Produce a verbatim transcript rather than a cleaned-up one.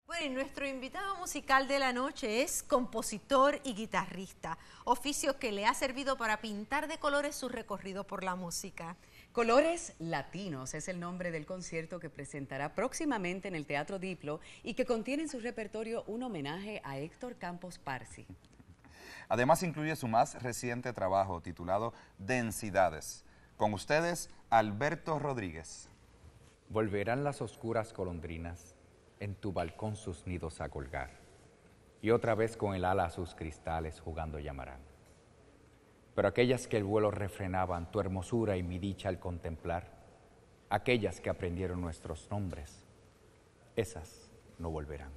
Bueno, y nuestro invitado musical de la noche es compositor y guitarrista, oficio que le ha servido para pintar de colores su recorrido por la música. Colores Latinos es el nombre del concierto que presentará próximamente en el Teatro Diplo y que contiene en su repertorio un homenaje a Héctor Campos Parsi. Además incluye su más reciente trabajo titulado Densidades. Con ustedes, Alberto Rodríguez. Volverán las oscuras golondrinas en tu balcón sus nidos a colgar, y otra vez con el ala a sus cristales jugando llamarán. Pero aquellas que el vuelo refrenaban tu hermosura y mi dicha al contemplar, aquellas que aprendieron nuestros nombres, esas no volverán.